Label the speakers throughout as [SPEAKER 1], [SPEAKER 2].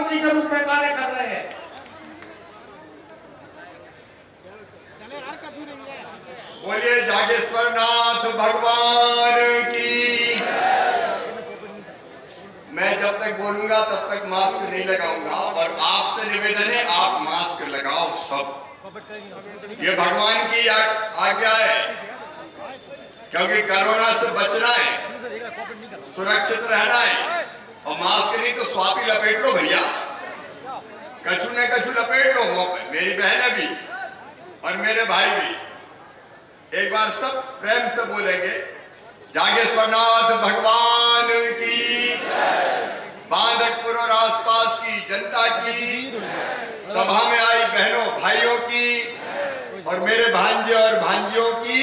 [SPEAKER 1] मंत्री के रूप में कार्य कर रहे हैं।
[SPEAKER 2] बोलिए जागेश्वर नाथ भगवान की। मैं जब तक बोलूंगा तब तक मास्क नहीं लगाऊंगा और आपसे निवेदन है आप मास्क लगाओ सब। ये भगवान की आज्ञा है, क्योंकि कोरोना से बचना है, सुरक्षित रहना है। और मास्क नहीं तो स्वापी लपेट लो भैया, कछु न कछु लपेट लो मुंह पे। मेरी बहन भी और मेरे भाई भी एक बार सब प्रेम से बोलेंगे जागेश्वर नाथ भगवान की, बांधकपुर और आसपास की जनता की, सभा में आई बहनों भाइयों की और मेरे भांजे और भांजियों की।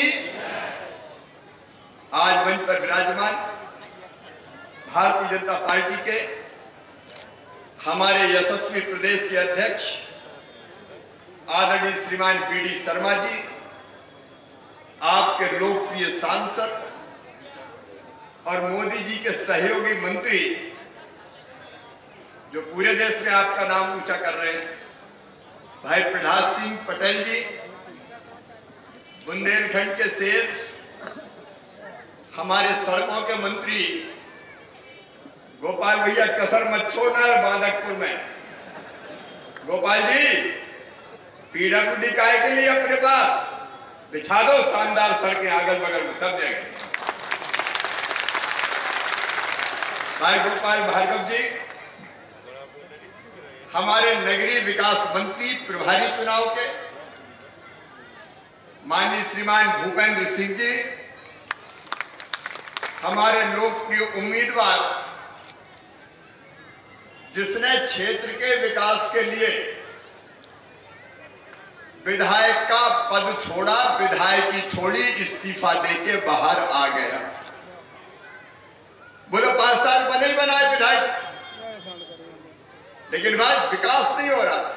[SPEAKER 2] आज मंच पर विराजमान भारतीय जनता पार्टी के हमारे यशस्वी प्रदेश के अध्यक्ष आदरणीय श्रीमान बीडी शर्मा जी, आपके लोकप्रिय सांसद और मोदी जी के सहयोगी मंत्री जो पूरे देश में आपका नाम ऊंचा कर रहे हैं, भाई प्रहलाद सिंह पटेल जी, बुंदेलखंड के शेर, हमारे सड़कों के मंत्री गोपाल भैया, कसर मत छोड़ना है बांधकपुर में। गोपाल जी, पीडब्ल्यूडी काय के लिए अपने पास बिछा दो शानदार सड़कें अगल बगल में सब जगह। भाई गोपाल भार्गव जी, हमारे नगरीय विकास मंत्री प्रभारी चुनाव के माननीय श्रीमान भूपेंद्र सिंह जी, हमारे लोकप्रिय उम्मीदवार जिसने क्षेत्र के विकास के लिए विधायक का पद छोड़ा, विधायक की छोड़ी, इस्तीफा देके बाहर आ गया। बोलो 5 साल बने ही बनाए विधायक, लेकिन बाद विकास नहीं हो रहा।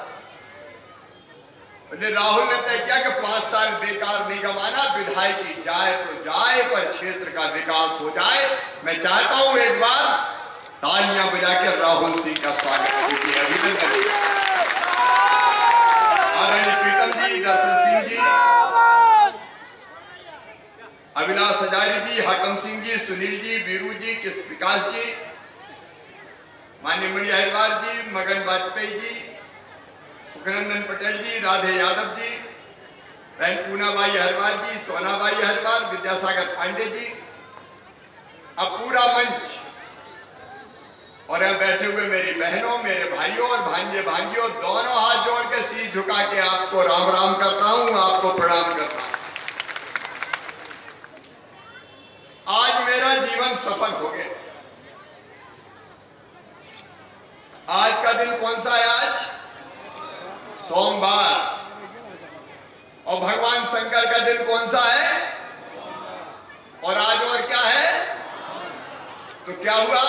[SPEAKER 2] राहुल ने तय किया कि 5 साल बेकार नहीं गंवाना, विधायक की जाए तो जाए पर क्षेत्र का विकास हो जाए। मैं चाहता हूं एक बार तालियां बजा के राहुल सिंह का स्वागत कीजिए, अभिनंदन। आदरणीय प्रीतम जी, दर्शन सिंह जी, अविनाश हजारी जी, हाकम सिंह जी, सुनील जी, वीरू जी, कृष्ण विकास जी, माननीय मणि अहिरवार जी, मगन वाजपेयी जी, सुखनंदन पटेल जी, राधे यादव जी, बहन पूनाबाई अहिरवार जी, सोनाबाई अहिरवार, विद्यासागर पांडे जी, अब पूरा मंच और यहाँ बैठे हुए मेरी बहनों, मेरे भाइयों और भांजे भांजियों, दोनों हाथ जोड़ के शीश झुका के आपको राम राम करता हूं, आपको प्रणाम करता हूं। आज मेरा जीवन सफल हो गया। आज का दिन कौन सा है? आज सोमवार। और भगवान शंकर का दिन कौन सा है? और आज और क्या है? तो क्या हुआ?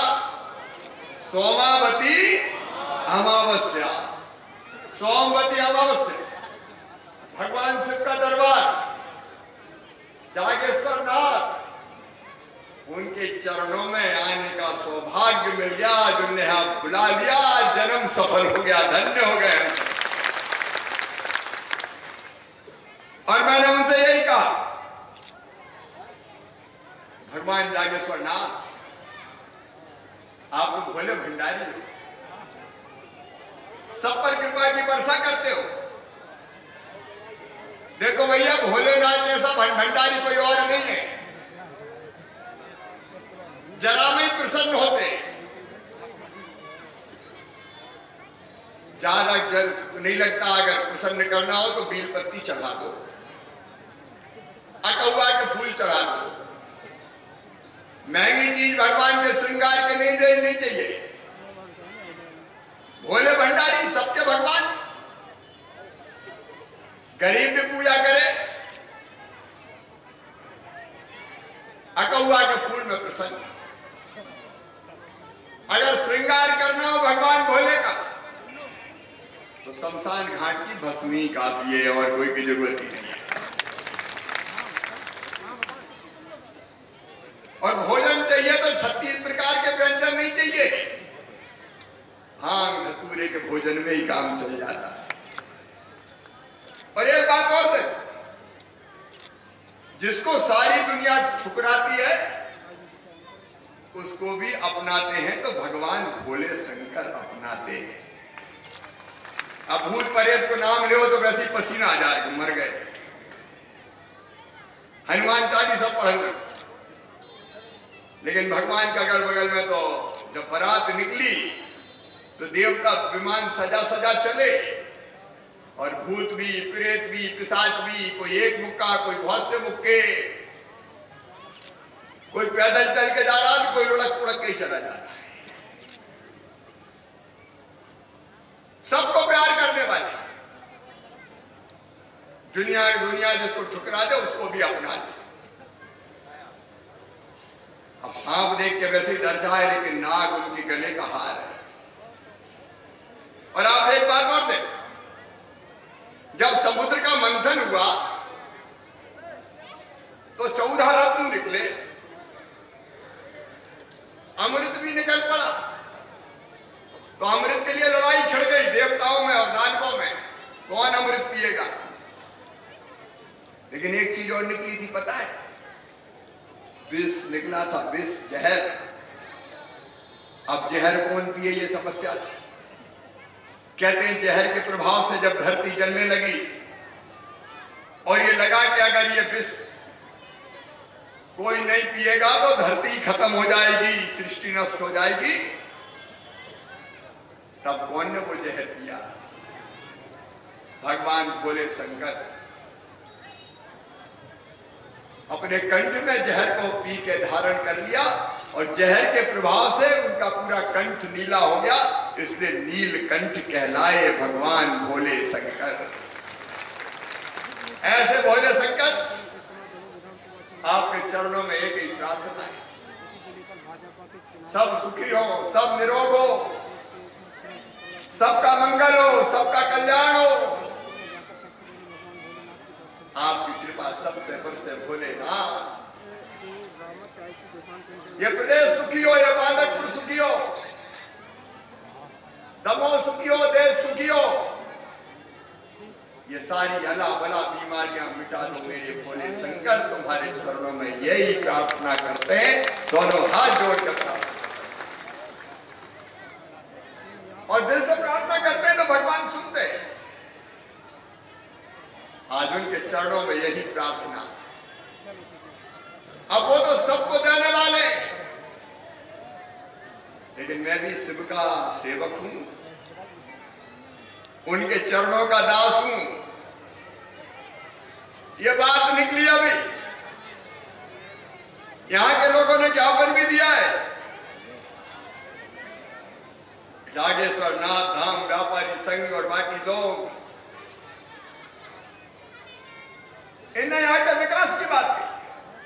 [SPEAKER 2] सोमावती अमावस्या। सोमवती अमावस्या, भगवान शिव का दरबार, जागेश्वर नाथ, उनके चरणों में आने का सौभाग्य मिल गया। जिन्हें आप बुला लिया, जन्म सफल हो गया, धन्य हो गए। और मैंने उनसे यही कहा, भगवान जागेश्वर नाथ, आप लोग भोले भंडारी हो, सब पर कृपा की वर्षा करते हो। देखो भैया, भोलेनाथ जैसा भंडारी कोई और नहीं है। जरा में प्रसन्न होते, ज्यादा जल नहीं लगता। अगर प्रसन्न करना हो तो बेलपत्ती चढ़ा दो, अकहुआ के फूल चढ़ा दो। महंगी चीज भगवान के श्रृंगार के नहीं चाहिए। भोले भंडारी सबके भगवान, गरीब भी पूजा करे, अकहुआ के फूल में प्रसन्न। अगर श्रृंगार करना हो भगवान भोले का तो शमशान घाट की भस्मी काफी है और कोई की जरूरत ही नहीं है। और भोजन चाहिए तो 36 प्रकार के व्यंजन नहीं चाहिए। हाँ, भांग धतूरे के भोजन में ही काम चल जाता है। और एक बात और है, जिसको सारी दुनिया ठुकराती है उसको भी अपनाते हैं तो भगवान भोले शंकर अपनाते हैं। अब भूत प्रेत को नाम ले तो वैसे ही पसीना आ जाए, मर गए। हनुमान चालीसा पढ़ लो, लेकिन भगवान के अगल बगल में तो जब बारात निकली तो देवता विमान सजा सजा चले और भूत भी, प्रेत भी, पिशाच भी, कोई एक मुक्का, कोई बहुत से मुक्के, कोई पैदल चल के जा रहा है, कोई लुढ़क पुढ़क के ही चला जा रहा है। सबको प्यार करने वाले, दुनिया जिसको ठुकरा दे उसको भी अपना दे। अब सांप देख के वैसे ही डर जाए, लेकिन नाग उनके गले का हार है। और आप एक बात और देख, जब समुद्र का मंथन हुआ तो 14 रत्न निकले, अमृत भी निकल पड़ा। तो अमृत के लिए लड़ाई छिड़ गई देवताओं में और दानवों में, कौन अमृत पिएगा। लेकिन एक चीज और निकली थी, पता है? विष निकला था, विष, जहर। अब जहर कौन पिए ये समस्या थी। कहते हैं जहर के प्रभाव से जब धरती जलने लगी और ये लगा कि अगर ये विष कोई नहीं पिएगा तो धरती खत्म हो जाएगी, सृष्टि नष्ट हो जाएगी, तब कौन ने वो जहर पिया? भगवान भोले शंकर अपने कंठ में जहर को पी के धारण कर लिया और जहर के प्रभाव से उनका पूरा कंठ नीला हो गया, इसलिए नीलकंठ कहलाए भगवान भोले शंकर। ऐसे भोले शंकर आपके चरणों में एक ही प्रार्थना है, सब सुखी हो, सब निरोग हो, सबका मंगल हो, सबका कल्याण हो। आपकी कृपा सब पे बरसे भोलेनाथ। ये प्रदेश सुखी हो, ये बालकपुर सुखी हो, दमोह सुखी हो, देश सुखी हो। ये सारी अला बला बीमारियां मिटा दो मेरे भोले शंकर, तुम्हारे चरणों में यही प्रार्थना करते हैं, दोनों हाथ जोड़ कर और दिल से प्रार्थना करते हैं तो भगवान सुनते हैं। आज उनके चरणों में यही प्रार्थना। अब वो तो सबको देने वाले, लेकिन मैं भी शिव का सेवक हूं, उनके चरणों का दास हूं। ये बात निकली अभी, यहां के लोगों ने ज्ञापन भी दिया है। जागेश्वर नाथ धाम व्यापारी संघ और बाकी लोग, इन्हें यहां के विकास की बात की।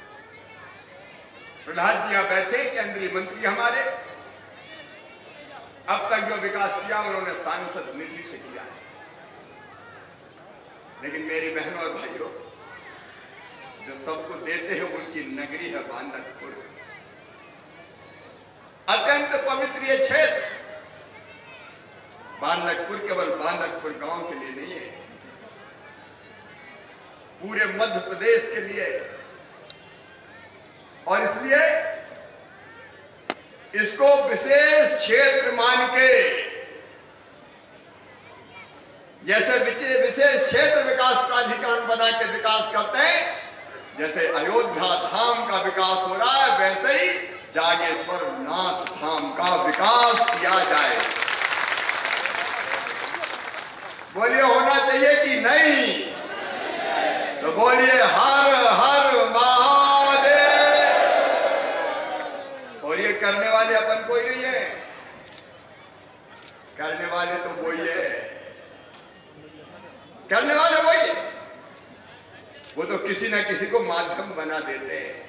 [SPEAKER 2] प्रहलाद जी यहां बैठे, केंद्रीय मंत्री हमारे, अब तक जो विकास किया उन्होंने सांसद निधि से किया है। लेकिन मेरी बहनों और भाइयों, जो सबको देते हैं उनकी नगरी है बांदकपुर। अत्यंत पवित्र ये क्षेत्र बांदकपुर केवल बांदकपुर गांव के लिए नहीं है, पूरे मध्य प्रदेश के लिए। और इसलिए इसको विशेष क्षेत्र मान के, जैसे विशेष क्षेत्र विकास प्राधिकरण बना के विकास करते हैं, जैसे अयोध्या धाम का विकास हो रहा है, वैसे ही जागेश्वर नाथ धाम का विकास किया जाए। बोलिए होना चाहिए कि नहीं? तो बोलिए हर हर महादेव। और ये करने वाले अपन कोई नहीं है, करने वाले तो वही है, करने वाले वही है। वो तो किसी ना किसी को माध्यम बना देते हैं।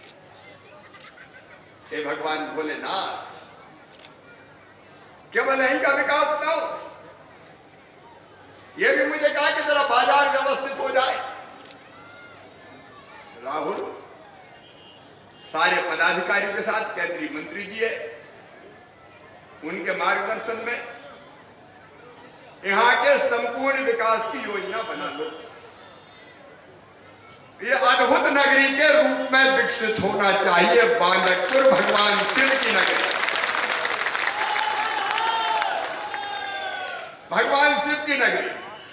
[SPEAKER 2] हे भगवान भोलेनाथ, केवल यहीं का विकास ना हो, ये भी मुझे कहा कि जरा बाजार व्यवस्थित हो जाए। राहुल सारे पदाधिकारियों के साथ केंद्रीय मंत्री जी है, उनके मार्गदर्शन में यहाँ के संपूर्ण विकास की योजना बना लो। ये अद्भुत नगरी के रूप में विकसित होना चाहिए बालकपुर भगवान शिव की नगरी, भगवान शिव की नगरी।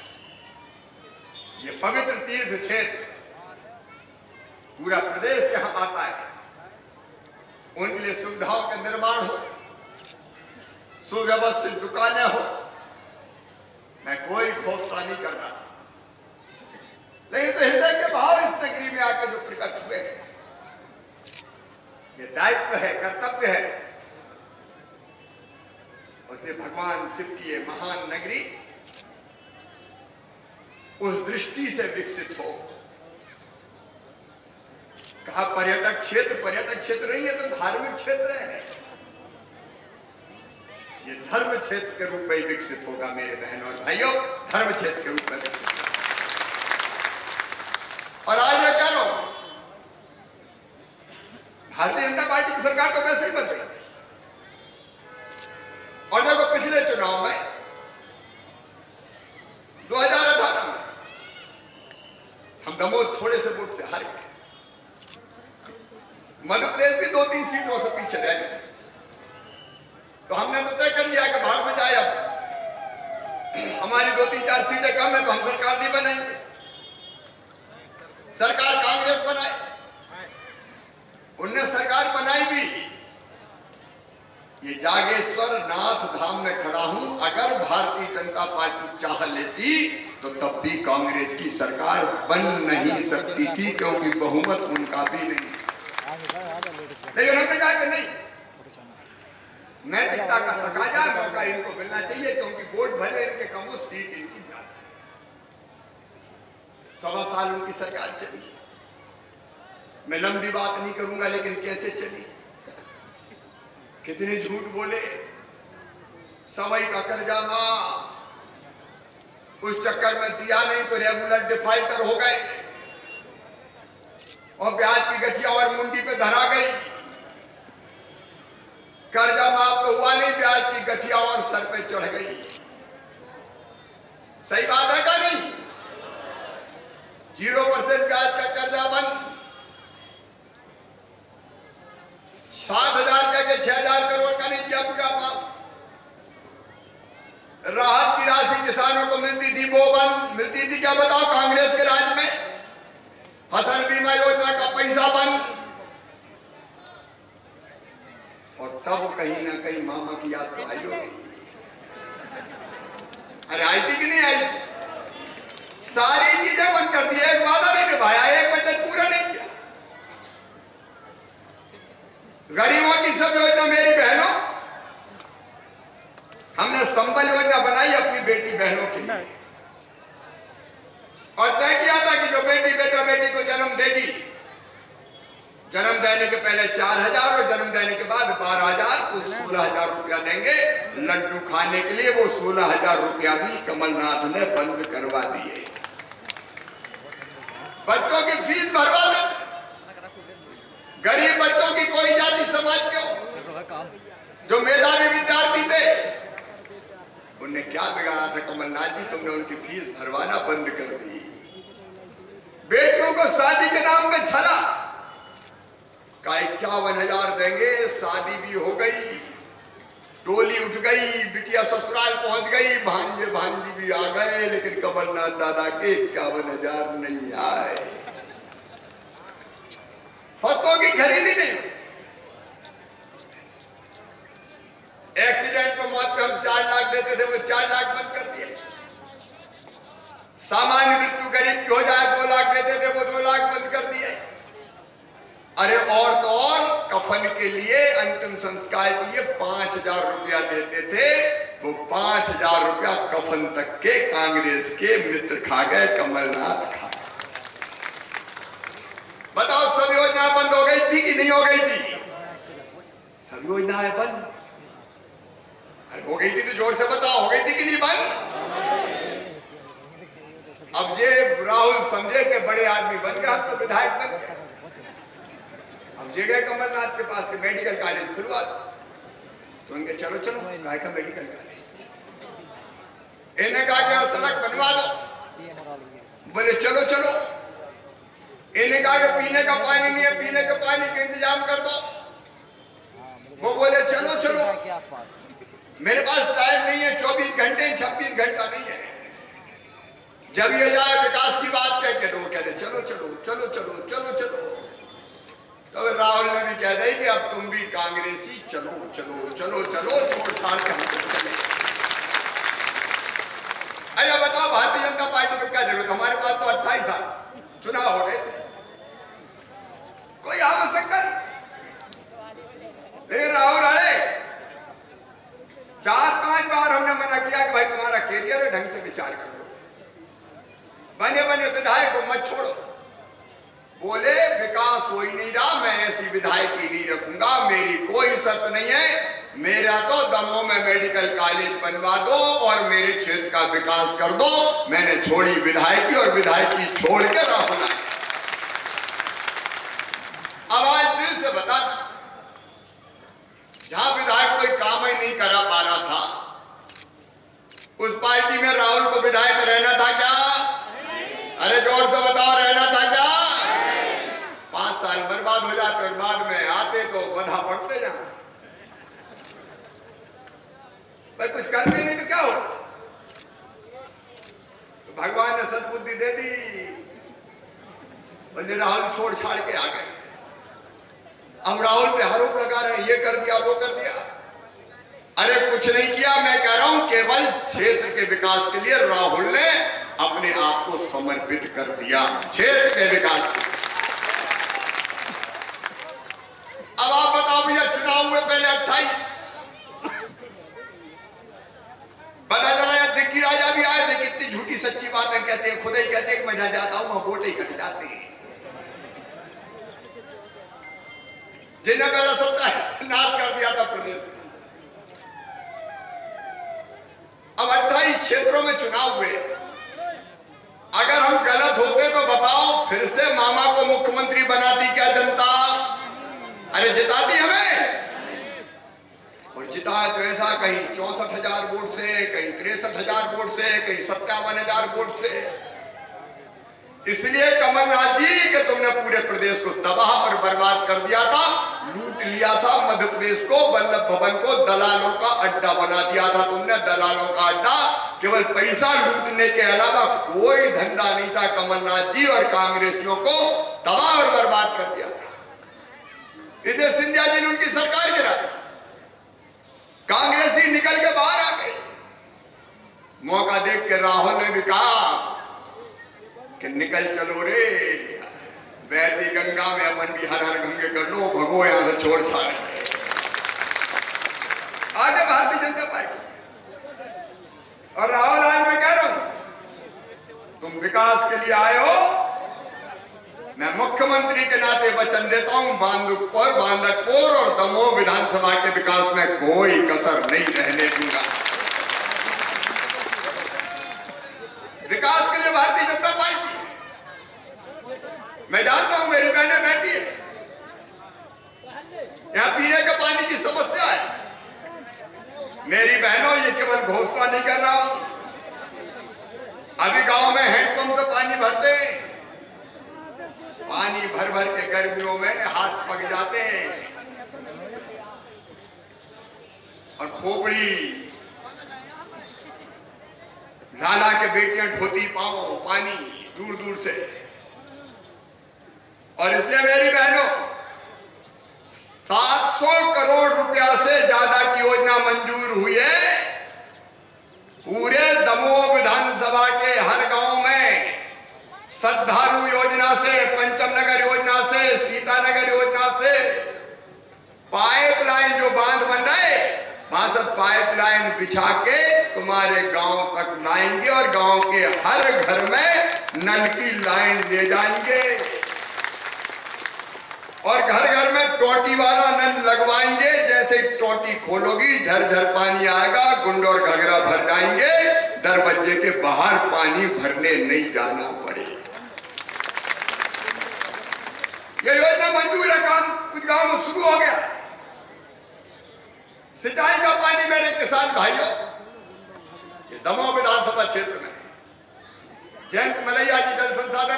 [SPEAKER 2] ये पवित्र तीर्थ क्षेत्र, पूरा प्रदेश यहां आता है, उनके लिए सुविधाओं का निर्माण हो, सुव्यवस्थित दुकानें हो। मैं कोई घोषणा नहीं कर रहा, लेकिन तो हृदय के भाव इस नगरी में आकर जो प्रकट हुए, ये दायित्व है, कर्तव्य है, उसे भगवान शिव की ये महान नगरी उस दृष्टि से विकसित हो। कहा पर्यटक क्षेत्र नहीं है तो धार्मिक क्षेत्र है, ये धर्म क्षेत्र के रूप में विकसित होगा मेरे बहनों और भाइयों, धर्म क्षेत्र के रूप में विकसित। और आज मैं कह रहा हूं, भारतीय जनता पार्टी की सरकार तो वैसे ही बन रही, और देखो पिछले चुनाव में 2018 में हम दमोह थोड़े से वोट से हार गए, मध्य प्रदेश की 2-3 सीटों से पीछे रह गए, तो हमने तो तय कर लिया कि भाग में जाए, अब हमारी 2-3-4 सीटें कम है तो हम सरकार नहीं बनाएंगे, सरकार कांग्रेस बनाए, उनने सरकार बनाई भी। ये जागेश्वर नाथ धाम में खड़ा हूं, अगर भारतीय जनता पार्टी चाह लेती तो तब भी कांग्रेस की सरकार बन नहीं सकती थी, क्योंकि बहुमत उनका भी नहीं। लेकिन हमने कहा कि नहीं, नैतिकता का तकाजा मौका इनको मिलना चाहिए, क्योंकि वोट भले इनके कम हो, सीट इनकी ज्यादा है। 1.25 साल उनकी सरकार चली, मैं लंबी बात नहीं करूंगा, लेकिन कैसे चली, कितने झूठ बोले, सवाई का कर्जा माफ, उस चक्कर में दिया नहीं तो रेगुलर डिफाल्टर हो गए, और ब्याज की गठिया और मुंडी पे धरा गई। कर्जा माफ तो हुआ नहीं, ब्याज की गठिया और सर पे चढ़ गई। सही बात है क्या नहीं? 0% ब्याज का कर्जा बंद, 7,000 का के 6,000 करोड़ का नहीं किया पूरा माफ। राहत की राशि किसानों को मिलती थी, वो बंद। मिलती थी क्या बताओ कांग्रेस के राज में? फसल बीमा योजना का पैसा बंद। और तब कहीं ना कहीं मामा की याद तो आई होगी। अरे आई थी कि नहीं आई? सारी चीजें बंद कर दी, एक वादा नहीं निभाया, एक वचन पूरा नहीं किया। गरीबों की सब योजना मेरी बहनों, हमने संबल योजना बनाई अपनी बेटी बहनों के लिए, और तय किया था कि जो बेटी बेटी को जन्म देगी, जन्म देने के पहले 4,000 और जन्म देने के बाद 12,000, कुल 16,000 रुपया देंगे लड्डू खाने के लिए। वो 16,000 रुपया भी कमलनाथ ने बंद करवा दिए। बच्चों की फीस भरवा देते, गरीब बच्चों की कोई जाति समाज के हो, जो मेधावी विद्यार्थी थे, उन्हें क्या बिगाड़ा था कमलनाथ जी? तुमने उनकी फीस भरवाना बंद कर दी। बेटियों को शादी के नाम में छला का 51,000 देंगे, शादी भी हो गई, टोली उठ गई, बिटिया ससुराल पहुंच गई, भांजे भांजी भी आ गए, लेकिन कमलनाथ दादा के 51,000 नहीं आए। फसलों की खरीदी नहीं, एक्सीडेंट में मौत पे हम 4 लाख देते थे, वो 4 लाख बंद कर दिए। सामान्य मृत्यु गरीब की हो जाए 2 लाख देते थे, वो 2 लाख बंद कर दिए। अरे और तो और कफन के लिए, अंतिम संस्कार के लिए 5,000 रुपया देते थे, वो 5,000 रुपया कफन तक के कांग्रेस के मित्र खा गए, कमलनाथ खा गए। बताओ सब योजना बंद हो गई थी कि नहीं हो गई थी? सब योजनाएं बंद हो गई थी, तो जोर से बताओ, हो गई थी कि नहीं बंद? अब ये राहुल समझे के बड़े आदमी बन गए, हम तो विधायक बन गए। अब ये गए कमलनाथ के पास मेडिकल कॉलेज शुरुआत, तो उनके चलो काय का मेडिकल कॉलेज, इन्हें कहा कि सड़क बनवा दो, बोले चलो चलो। इन्हें कहा कि पीने का पानी नहीं है, पीने के पानी का इंतजाम कर दो, वो बोले चलो चलो। मेरे पास टाइम नहीं है, 24 घंटे 26 घंटा नहीं है। जब ये जाए विकास की बात कह के तो वो कहते चलो चलो चलो चलो चलो चलो। तो राहुल ने भी कह दी कि अब तुम भी कांग्रेसी चलो चलो चलो चलो, छोड़ छाड़ के हम चले। अरे बताओ भारतीय जनता पार्टी को क्या जरूरत? हमारे पास तो 28 साल चुनाव हो गए, कोई आवश्यकता नहीं। लेकिन राहुल अरे 4-5 बार हमने मना किया कि भाई तुम्हारा कैरियर है, ढंग से विचार करो, बने बने विधायक को मत छोड़ो। बोले विकास हो ही नहीं रहा, मैं ऐसी विधायक ही नहीं रखूंगा, मेरी कोई शर्त नहीं है, मेरा तो दमोह में मेडिकल कॉलेज बनवा दो और मेरे क्षेत्र का विकास कर दो। मैंने छोड़ी विधायकी और विधायकी छोड़ के राहुल आए। अब आज दिल से बता, जहां विधायक कोई काम ही नहीं करा पा रहा था, उस पार्टी में राहुल को विधायक रहना था क्या? अरे जोर से बताओ, रहना था क्या? 5 साल बर्बाद हो जाते और बाद में आते तो बधा पड़ते जा। भाई कुछ करते नहीं तो क्या हो? तो भगवान ने सद्बुद्धि दे दी, बोले राहुल छोड़ छाड़ के आ गए। हम राहुल पे आरोप लगा रहे हैं, ये कर दिया वो कर दिया। अरे कुछ नहीं किया, मैं कह रहा हूं केवल क्षेत्र के विकास के लिए राहुल ने अपने आप को समर्पित कर दिया, क्षेत्र के विकास के। अब आप बताओ भैया, चुनाव हुए पहले 28, पता चला या दिग्गी राजा भी आए थे, कितनी झूठी सच्ची बातें कहते हैं, खुद ही कहते हैं कि मैं जाता हूं वहां वोट ही कट जाते हैं। जिन्हें पहला सत्यानाश कर दिया था प्रदेश में। अब 28 क्षेत्रों में चुनाव हुए, अगर हम गलत होते तो बताओ, फिर से मामा को मुख्यमंत्री बनाती क्या जनता? अरे जिताती हमें, और जिताया तो ऐसा, कहीं 64,000 वोट से, कहीं 63,000 वोट से, कहीं 57,000 वोट से। इसलिए कमलनाथ जी कि तुमने पूरे प्रदेश को तबाह और बर्बाद कर दिया था, लूट लिया था मध्य प्रदेश को, वल्लभ भवन को दलालों का अड्डा बना दिया था तुमने, दलालों का अड्डा। केवल पैसा लूटने के अलावा कोई धंधा नहीं था। कमलनाथ जी और कांग्रेसियों को तबाह और बर्बाद कर दिया था। विजय सिंधिया जी ने उनकी सरकार गिरा दी, कांग्रेसी निकल के बाहर आ गए। मौका देख के राहुल ने भी कहा कि निकल चलो रे, वैदी गंगा में अपन भी हर हर गंगे कर लो, भगो यहां से छोड़ छाड़। आगे भारतीय जनता पार्टी और राहुल, आज मैं कह रहा हूं, तुम विकास के लिए आए हो, मैं मुख्यमंत्री के नाते वचन देता हूं, बांदकपुर और दमोह विधानसभा के विकास में कोई कसर नहीं रहने दूंगा। विकास के लिए भारतीय जनता पार्टी, मैं जानता हूं मेरी बहनें बैठी है, यहां पीने के पानी की समस्या है। मेरी बहनों, ये केवल घोषणा नहीं कर रहा हूं, अभी गांव में हैंडपंप से पानी भरते हैं, पानी भर भर के गर्मियों में हाथ पक जाते हैं, और खोपड़ी लाला के बेटियां ढोती पाओ पानी दूर दूर से। और इसलिए मेरी बहनों, 700 करोड़ रुपया से ज्यादा की योजना मंजूर हुई है। पूरे दमोह विधानसभा के हर गांव में श्रद्धालु योजना से, पंचम नगर योजना से, सीतानगर योजना से पाइपलाइन जो बांध बन रहे, वहां से पाइपलाइन बिछा के तुम्हारे गांव तक लाएंगे और गांव के हर घर में नल की लाइन ले जाएंगे और घर घर में टोटी वाला नल लगवाएंगे। जैसे टोटी खोलोगी झरझर पानी आएगा, गुंड और घगरा भर जाएंगे, दरवाजे के बाहर पानी भरने नहीं जाना पड़े। ये योजना मंजूर है, काम कुछ गांव में शुरू हो गया। सिंचाई का पानी मेरे किसान भाइयों, दमोह विधानसभा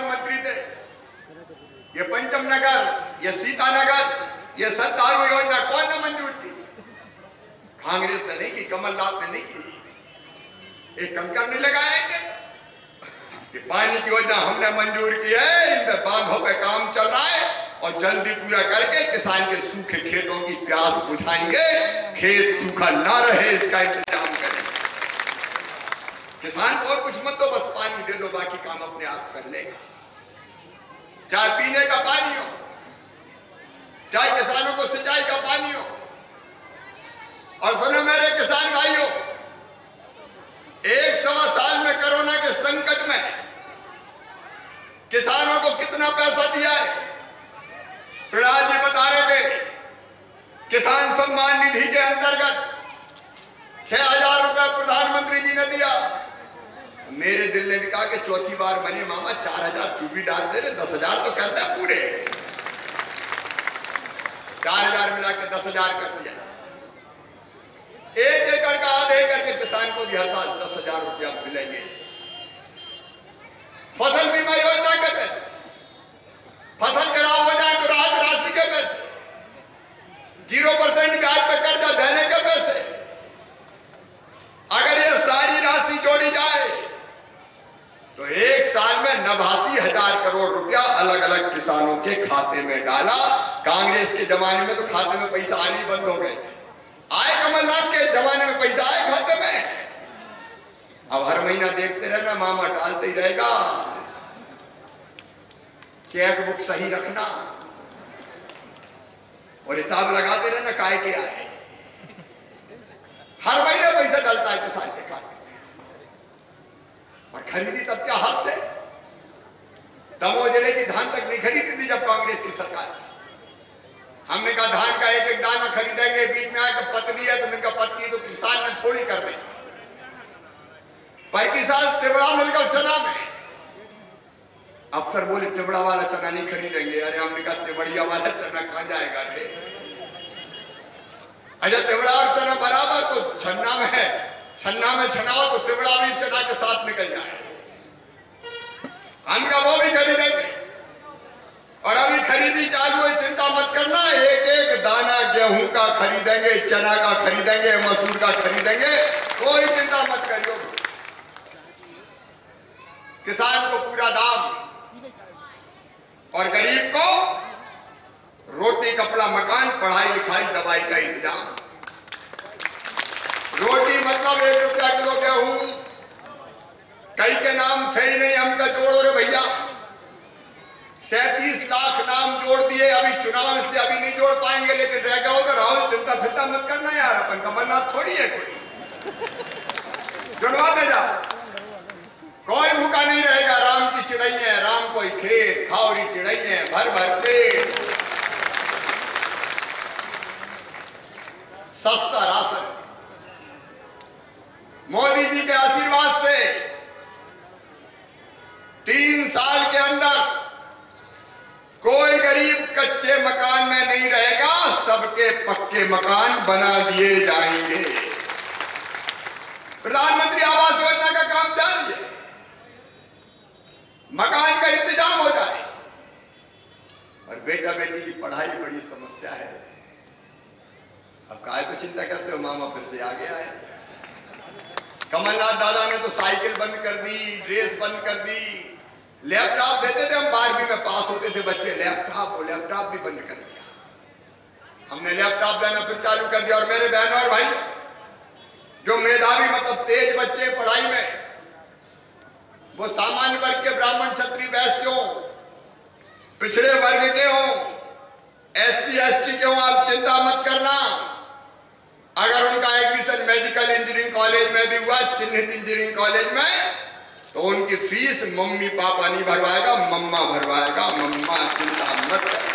[SPEAKER 2] मंत्री थे। ये पंचम नगर, ये सीतानगर, ये सत्तारू योजना कौन ने मंजूर की? कांग्रेस ने नहीं की, कमलनाथ ने नहीं की। एक कंकर नहीं लगाएंगे कि पानी की योजना हमने मंजूर की है, इन पे बांधों पे काम चल रहा है और जल्दी पूरा करके किसान के सूखे खेतों की प्यास बुझाएंगे, खेत सूखा ना रहे इसका इंतजाम करेंगे। किसान को और कुछ मत दो, बस पानी दे दो, बाकी काम अपने आप कर लेगा। चाहे पीने का पानी हो, चाहे किसानों को सिंचाई का पानी हो। और सुनो मेरे किसान भाइयों, 1.25 साल में कोरोना के संकट में किसानों को कितना पैसा दिया है? प्रहलाद जी बता रहे थे, किसान सम्मान निधि के अंतर्गत 6,000 रुपए प्रधानमंत्री जी ने दिया। मेरे दिल ने भी कहा कि चौथी बार बने मामा 4,000 तू भी डाल दे रहे, 10,000 तो करता है पूरे। 4,000 मिला के 10,000 कर दिया। 1 एकड़ का आधे एकड़ के किसान को भी हर साल 10,000 रुपया मिलेंगे। फसल बीमा योजना के पैसे, फसल खराब हो जाए तो राहत राशि के पैसे, 0% ब्याज पर कर्जा देने के पैसे। अगर ये सारी राशि जोड़ी जाए तो 1 साल में 89,000 करोड़ रुपया अलग अलग किसानों के खाते में डाला। कांग्रेस के जमाने में तो खाते में पैसा आने बंद हो गए। आए कमलनाथ के जमाने में पैसा आए खाते में। अब हर महीना देखते रहना, मामा डालते ही रहेगा। चेक बुक सही रखना और हिसाब लगाते रहना काहे के आए। हर महीने पैसा डालता है किसान के खाते में। और खरीदी तब क्या हाथ थे? दमोह जिले की धान तक नहीं खरीदी थी जब कांग्रेस की सरकार थी। हमने कहा धान का एक एक दाना खरीदेंगे, बीच में आया कि पतली है तो मैंने कहा पतली तो किसान ने थोड़ी कर रही। 35 साल तिबड़ा मिलकर चना में अफसर बोले तिबड़ा वाला चना नहीं खरीदेंगे। अरे हमने कहा तिबड़िया वाला चना कहां जाएगा रे? अच्छा तिबड़ा और चना बराबर तो छन्ना में है, छन्ना में छनाओ तो तिबड़ा भी चना के साथ निकल जाए। हम का वो भी खरीदेंगे। और अभी खरीदी चालू है, चिंता मत करना। एक एक दाना गेहूं का खरीदेंगे, चना का खरीदेंगे, मसूर का खरीदेंगे, कोई चिंता मत करियो। किसान को पूरा दाम और गरीब को रोटी कपड़ा मकान पढ़ाई लिखाई दवाई का इंतजाम। रोटी मतलब 1 रुपया किलो गेहूं, कई के नाम थे ही नहीं, हमका जोड़ो रे भैया। 37 लाख नाम जोड़ दिए। अभी चुनाव इसलिए अभी नहीं जोड़ पाएंगे, लेकिन रह गया होगा। राहुल चिंता फिरता मत करना यार, अपन कमलनाथ थोड़ी है कोई, जुड़वा दे जा। कोई भूखा नहीं रहेगा। राम की चिड़ैया, राम कोई खेत, खाओरी चिड़ैया भर भर पेट। सस्ता राशन। मोदी जी के आशीर्वाद से 3 साल के अंदर कोई गरीब कच्चे मकान में नहीं रहेगा, सबके पक्के मकान बना दिए जाएंगे। प्रधानमंत्री आवास योजना का काम जारी है, मकान का इंतजाम हो जाए। और बेटा बेटी की पढ़ाई बड़ी समस्या है। अब काय को चिंता करते हो, मामा फिर से आ गया है। कमलनाथ दादा ने तो साइकिल बंद कर दी, ड्रेस बंद कर दी, लैपटॉप देते थे। हम 12वीं में पास होते थे बच्चे, लैपटॉप भी बंद कर दिया। हमने लैपटॉप देना फिर चालू कर दिया। और मेरे बहनों और भाई जो मेधावी मतलब तेज बच्चे पढ़ाई में, वो सामान्य वर्ग के ब्राह्मण क्षत्रिय वैश्य हो, पिछड़े वर्ग के हो, SC ST के हो, आप चिंता मत करना। अगर उनका एडमिशन मेडिकल इंजीनियरिंग कॉलेज में भी हुआ, चिन्हित इंजीनियरिंग कॉलेज में, तो उनकी फीस मम्मी पापा नहीं भरवाएगा, मम्मा भरवाएगा। मम्मा चिंता मत कर।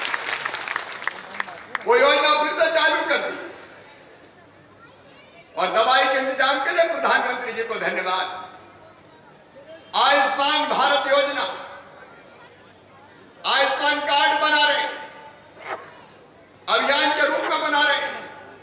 [SPEAKER 2] वो योजना फिर से चालू कर दी। और दवाई के इंतजाम के लिए प्रधानमंत्री जी को धन्यवाद। आयुष्मान भारत योजना, आयुष्मान कार्ड बना रहे, अभियान के रूप में बना रहे,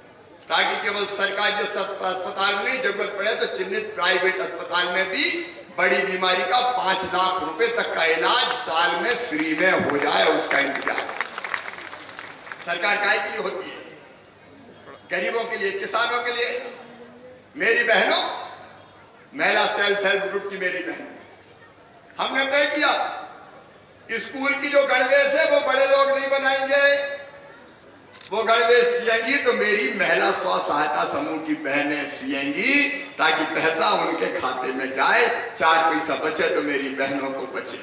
[SPEAKER 2] ताकि केवल सरकारी अस्पताल में जरूरत पड़े तो चिन्हित प्राइवेट अस्पताल में भी बड़ी बीमारी का 5 लाख रुपए तक का इलाज साल में फ्री में हो जाए, उसका इंतजाम सरकार काय के लिए होती है? गरीबों के लिए, किसानों के लिए। मेरी बहनों, महिला सेल्फ हेल्प ग्रुप की मेरी बहन, हमने तय किया स्कूल की जो गणवेश है वो बड़े लोग नहीं बनाएंगे, वो गणवेश सिएंगी तो मेरी महिला स्व सहायता समूह की बहनें सिएंगी, ताकि पैसा उनके खाते में जाए, 4 पैसा बचे तो मेरी बहनों को बचे।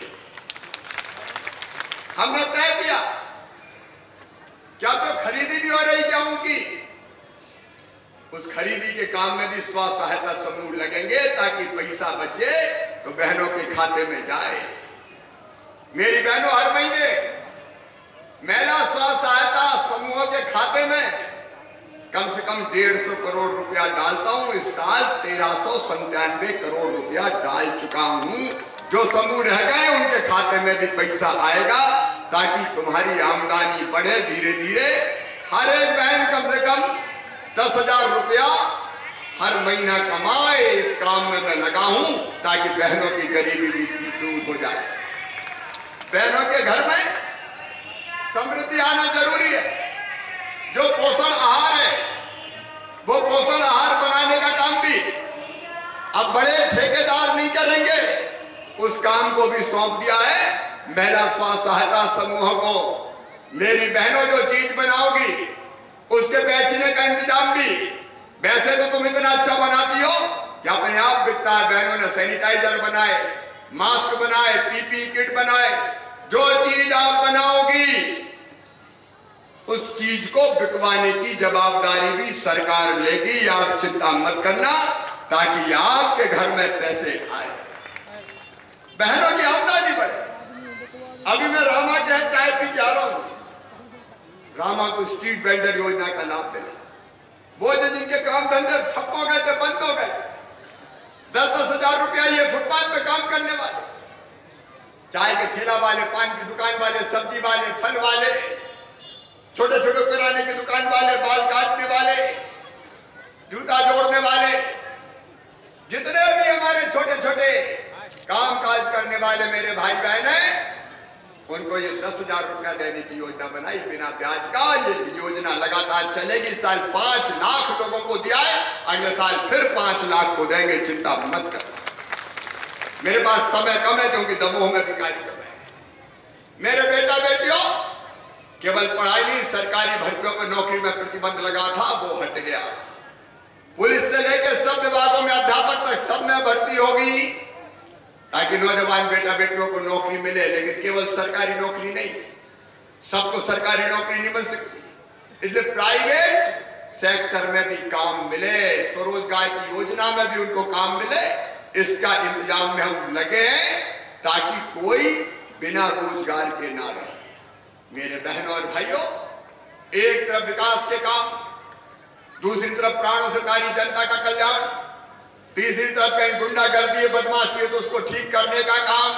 [SPEAKER 2] हमने तय किया क्या तो खरीदी भी हो रही क्या उनकी, उस खरीदी के काम में भी स्व सहायता समूह लगेंगे, ताकि पैसा बचे तो बहनों के खाते में जाए। मेरी बहनों, हर महीने महिला स्व सहायता समूहों के खाते में कम से कम 150 करोड़ रुपया डालता हूं। इस साल 1397 करोड़ रुपया डाल चुका हूं। जो समूह रह गए उनके खाते में भी पैसा आएगा, ताकि तुम्हारी आमदनी बढ़े। धीरे धीरे हर एक बहन कम से कम 10,000 रुपया हर महीना कमाए। इस काम में मैं लगा हूं, ताकि बहनों की गरीबी भी दूर हो जाए। बहनों के घर में समृद्धि आना जरूरी है। जो पोषण आहार है, वो पोषण आहार बनाने का काम भी अब बड़े ठेकेदार नहीं करेंगे, उस काम को भी सौंप दिया है महिला स्व सहायता समूहों को। मेरी बहनों, जो चीज बनाओगी उसके बेचने का इंतजाम भी, वैसे तो तुम इतना अच्छा बनाती हो कि अपने आप बिकता है। बहनों ने सैनिटाइजर बनाए, मास्क बनाए, पीपी किट बनाए। जो चीज आप बनाओगी उस चीज को बिकवाने की जवाबदारी भी सरकार लेगी। आप चिंता मत करना, ताकि आपके घर में पैसे आए, बहनों की आमदनी बढ़े। अभी मैं रामा के चाय पी जा रहा हूं। रामा को स्ट्रीट वेंडर योजना का लाभ मिला। वो जो जिनके काम धंधे ठप हो गए थे, बंद हो गए, 10-10 हजार रुपया ये फुटपाथ पे काम करने वाले, चाय के ठेला वाले, पान की दुकान वाले, सब्जी वाले, फल वाले, छोटे छोटे किराने की दुकान वाले, बाल काटने वाले, जूता जोड़ने वाले, जितने भी हमारे छोटे छोटे काम काज करने वाले मेरे भाई बहन हैं, उनको ये 10,000 रुपया देने की योजना बनाई बिना ब्याज का। ये योजना लगातार चलेगी। इस साल 5 लाख लोगों को दिया है, अगले साल फिर 5 लाख को देंगे। चिंता मत कर। मेरे पास समय कम है, क्योंकि दमोह में भी कार्यक्रम है। मेरे बेटा बेटियों, केवल पढ़ाई नहीं, सरकारी भर्तियों पर नौकरी में प्रतिबंध लगा था, वो हट गया। पुलिस से लेकर सब विभागों में अध्यापक तक सब में भर्ती होगी, ताकि नौजवान बेटा बेटियों को नौकरी मिले। लेकिन केवल सरकारी नौकरी नहीं, सबको सरकारी नौकरी नहीं मिल सकती, इसलिए प्राइवेट सेक्टर में भी काम मिले, स्वरोजगार की योजना में भी उनको काम मिले। इसका इंतजाम में हम लगे हैं, ताकि कोई बिना रोजगार के ना रहे। मेरे बहनों और भाइयों, एक तरफ विकास के काम, दूसरी तरफ प्राणों से कार्य जनता का कल्याण, तीसरी तरफ कहीं गुंडागर्दी है, बदमाशी है तो उसको ठीक करने का काम,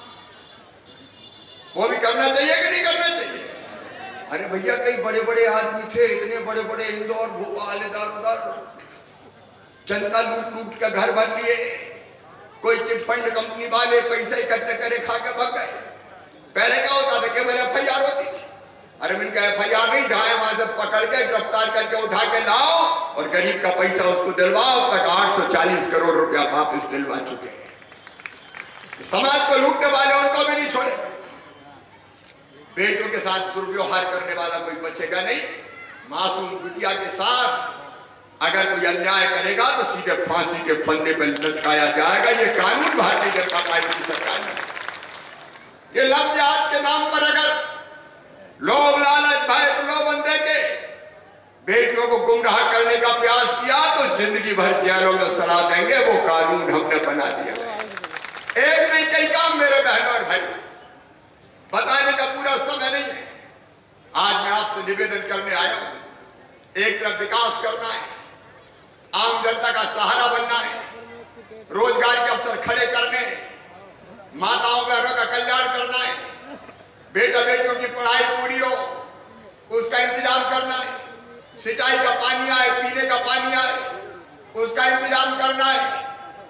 [SPEAKER 2] वो भी करना चाहिए कि नहीं करना चाहिए? अरे भैया, कई बड़े बड़े आदमी थे, इतने बड़े बड़े, इंदौर, भोपाल, इधर उधर, जनता लूट लूट का घर बन लिए। कोई चिटफंड कंपनी वाले पैसे इकट्ठे करे खा के भग गए। पहले क्या होता था, केवल FIR होती थी। अरे इनका FIR नहीं, जाए वहां से पकड़ के गिरफ्तार करके उठा के लाओ और गरीब का पैसा उसको दिलवाओ। अब तक 840 करोड़ रुपया वापस दिलवा चुके हैं। समाज को लूटने वाले उनको भी नहीं छोड़े। बेटों के साथ दुर्व्यवहार करने वाला कोई बचेगा नहीं। मासूम बिटिया के साथ अगर कोई अन्याय करेगा तो सीधे फांसी के फंदे पर लटकाया जाएगा। ये कानून भारतीय जनता पार्टी की सरकार ने, ये लव जिहाद के नाम पर अगर लोभ लालच भय प्रलोभन देके बेटियों को गुमराह करने का प्रयास किया तो जिंदगी भर जेलों में सड़ा देंगे। वो कानून हमने बना दिया है। एक नहीं, कई काम मेरे बहनों और भाई, बताने का पूरा समय नहीं है। आज मैं आपसे निवेदन करने आया हूं। एक तरफ विकास करना है, आम जनता का सहारा बनना है, रोजगार के अवसर खड़े करने हैं, माताओं बहनों का कल्याण करना है, बेटा बेटियों की पढ़ाई पूरी हो उसका इंतजाम करना है, सिंचाई का पानी आए, पीने का पानी आए उसका इंतजाम करना है,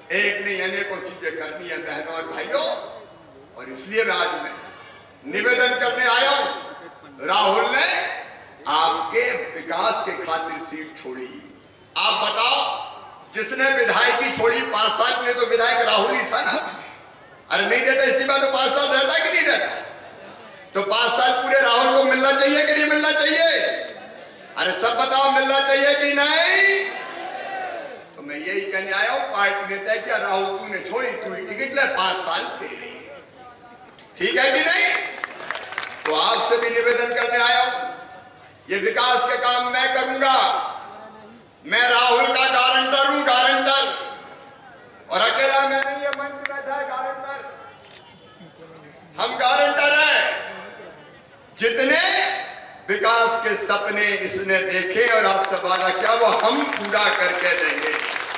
[SPEAKER 2] एक नहीं अनेकों चीजें करनी है बहनों और भाइयों। और इसलिए आज मैं निवेदन करने आया हूं। राहुल ने आपके विकास के खातिर सीट छोड़ी। आप बताओ, जिसने विधायकी छोड़ी 5 साल में तो विधायक राहुल ही था ना। अरे नहीं देता इस्तीफा तो 5 साल रहता कि नहीं रहता? तो 5 साल पूरे राहुल को मिलना चाहिए कि नहीं मिलना चाहिए? अरे सब बताओ, मिलना चाहिए कि नहीं? तो मैं यही कहने आया हूं, पार्टी ने तय किया राहुल तूने छोड़ी, तू टिकट ले, 5 साल तेरे। ठीक है कि नहीं? तो आपसे भी निवेदन करने आया हूं, ये विकास के काम मैं करूंगा। मैं राहुल का गारंटर हूं, गारंटर। और अकेला मैं नहीं, ये मंच बैठा है गारंटर। हम गारंटर हैं। जितने विकास के सपने इसने देखे और आपसे वादा किया वो हम पूरा करके देंगे।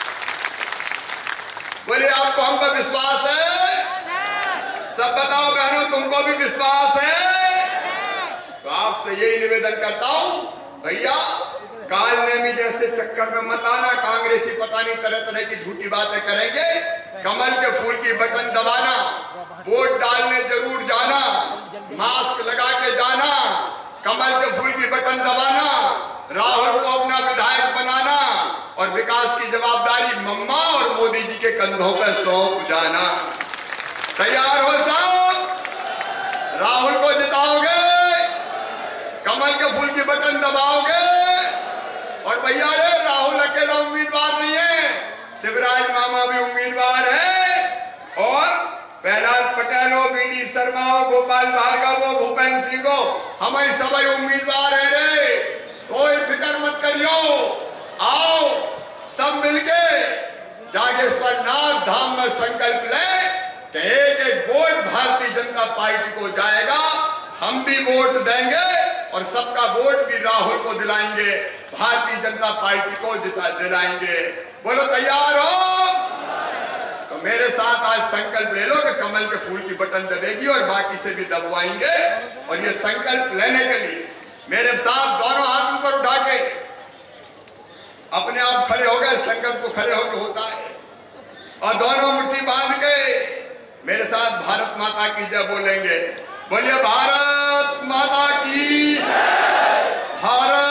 [SPEAKER 2] बोले आपको हम पर विश्वास है? सब बताओ बहनों, तुमको भी विश्वास है? तो आपसे यही निवेदन करता हूं, भैया काल ने भी जैसे चक्कर में मत आना। कांग्रेसी पता नहीं तरह तरह की झूठी बातें करेंगे। कमल के फूल की बटन दबाना, वोट डालने जरूर जाना, मास्क लगा के जाना, कमल के फूल की बटन दबाना, राहुल को अपना विधायक बनाना और विकास की जवाबदारी मम्मा और मोदी जी के कंधों पर सौंप जाना। तैयार हो सब? राहुल को जिताओगे, कमल के फूल की बटन दबाओगे। और भैया रे, राहुल अकेला उम्मीदवार नहीं है, शिवराज मामा भी उम्मीदवार है। और प्रहलाद पटेल हो, बीडी शर्मा हो, गोपाल भार्गव हो, भूपेंद्र सिंह हो, हम सभी उम्मीदवार है रे। कोई फिक्र मत करियो। आओ सब मिलके जागेश्वर नाथ धाम में संकल्प ले कि एक एक वोट भारतीय जनता पार्टी को जाएगा। हम भी वोट देंगे और सबका वोट भी राहुल को दिलाएंगे, भारतीय जनता पार्टी को दिलाएंगे। बोलो तैयार हो? तो मेरे साथ आज संकल्प ले लो कि कमल के फूल की बटन दबेगी और बाकी से भी दबवाएंगे। और ये संकल्प लेने के लिए मेरे साथ दोनों हाथ ऊपर उठा के अपने आप खड़े हो गए। संकल्प को खड़े होकर होता है। और दोनों मुट्ठी बांध के मेरे साथ भारत माता की जय बोलेंगे। बोलिए भारत माता की, भारत